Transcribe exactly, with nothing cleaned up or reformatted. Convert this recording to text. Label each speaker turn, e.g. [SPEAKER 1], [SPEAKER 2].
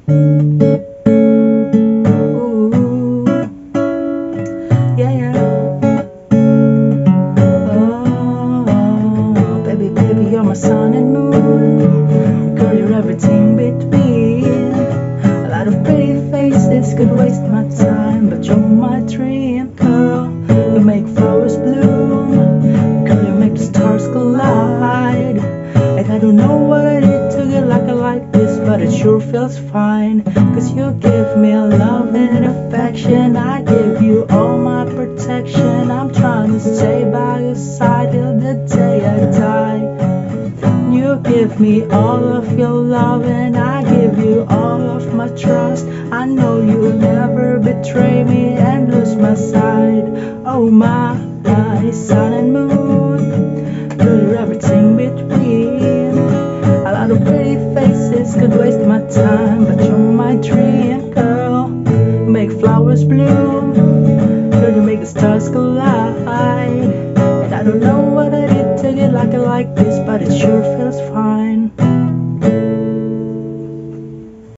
[SPEAKER 1] Ooh, yeah, yeah. Oh, baby, baby, you're my sun and moon. Girl, you're everything between. A lot of pretty faces could waste my time, but you're my dream girl. You make flowers bloom. Girl, you make the stars collide. And I don't know what I did to get like I like this, but it sure feels fine. Cause you give me love and affection. I give you all my protection. I'm trying to stay by your side till the day I die. You give me all of your love and I give you all of my trust. I know you'll never betray me and lose my side. Oh my, my sun and moon, girl, you're everything between. A lot of pretty faces could waste my time, but you're my dream girl. You make flowers bloom, girl, you make the stars collide. And I don't know what I did to get like I like this, but it sure feels fine.